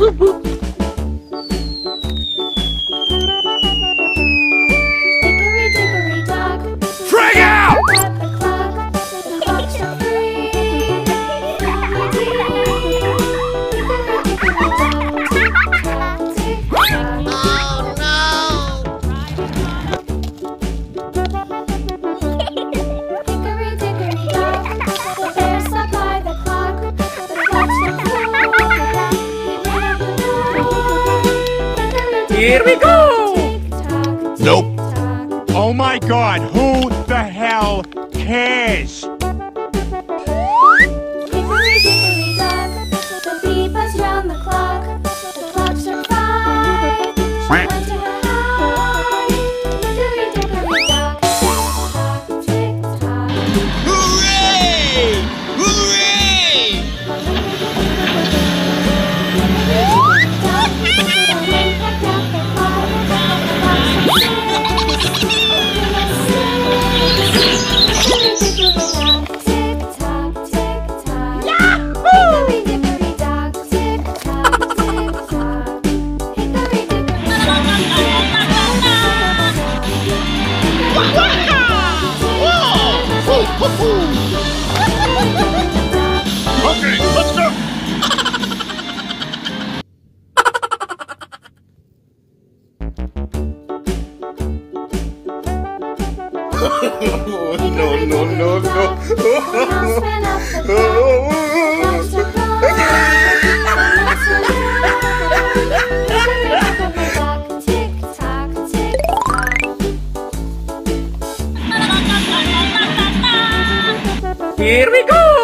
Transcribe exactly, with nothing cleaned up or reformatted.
Frag out! Here we go! Nope. Oh my god, who the hell cares? Hickory dickory dock, the bee buzzed round the clock. The clock struck five. She went to her hive. Hickory dickory dock, tick tock, tick tock. Hooray! Hooray! Okay, let's go! No, no, no, no. Here we go!